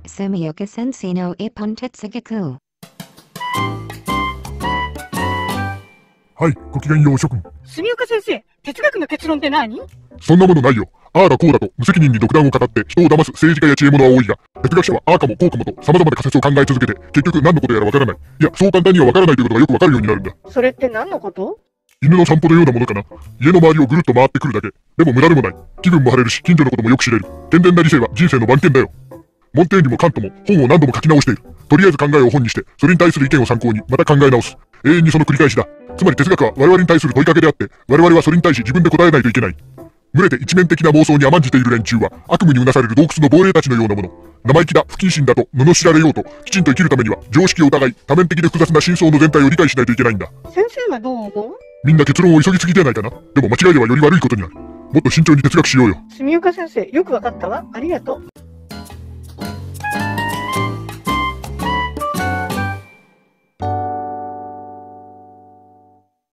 住岡先生の一本哲学。 はい、ごきげんよう諸君。 住岡先生、哲学の結論って何？ そんなものないよ。ああだこうだと無責任に独断を語って人を騙す政治家や知恵者は多いが、哲学者はああかもこうかもと様々な仮説を考え続けて、結局何のことやらわからない。いや、そう簡単にはわからないということがよくわかるようになるんだ。 それって何のこと？ 犬の散歩のようなものかな。家の周りをぐるっと回ってくるだけ。でも無駄でもない。気分も晴れるし、近所のこともよく知れる。健全な理性は人生の番犬だよ。モンテーニュもカントも本を何度も書き直している。とりあえず考えを本にして、それに対する意見を参考にまた考え直す。永遠にその繰り返しだ。つまり哲学は我々に対する問いかけであって、我々はそれに対し自分で答えないといけない。群れて一面的な妄想に甘んじている連中は、悪夢にうなされる洞窟の亡霊たちのようなもの。生意気だ、不謹慎だと罵られようと、きちんと生きるためには、常識を疑い、多面的で複雑な真相の全体を理解しないといけないんだ。 先生はどう思う？ みんな結論を急ぎすぎじゃないかな。でも間違いではより悪いことになる。もっと慎重に哲学しようよ。 住岡先生、よくわかったわ。ありがとう。